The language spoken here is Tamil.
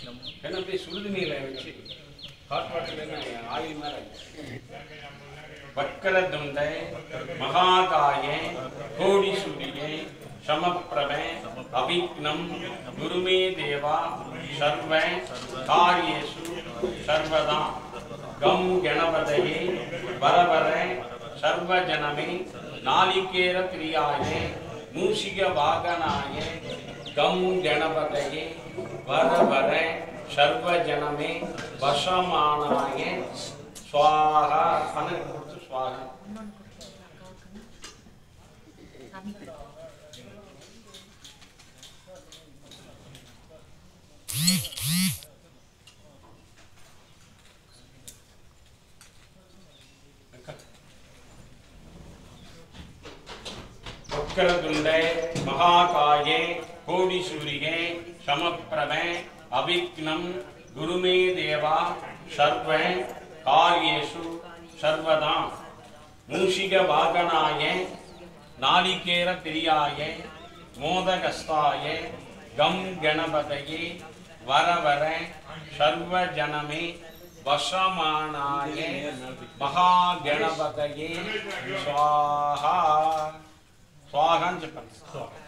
ஏன்னா அப்படியே சுடுது நீரை வச்சு ஹாட் வாட்டர்ல ஆயில் மாதிரி வக்கரதுண்டை மகாகாயே கோடி சூரியே சமப்பிரபே அவிக்னம் குருமே தேவா சர்வ காரியேஷு சர்வதா கம் கணபதயே வரவர சர்வஜனமே நாளிகேர பிரியாயே மூஷிக வாகனாயே கம் கணபதயே வரவர சர்வஜனமே வசமானாயே स्वाहा अनंत स्वाहा वक्रतुंडे महाकाये कोटि सूर्ये समप्रभे अविघ्नं गुरुमे देवा सर्वे कार्येषु सर्वदा मूषिक वागनाय नालिकेर प्रियाय मोदकस्ताय गम गणपतये वरवर सर्वजनमे वशमानाय महागणपतये स्वाहा स्वाहा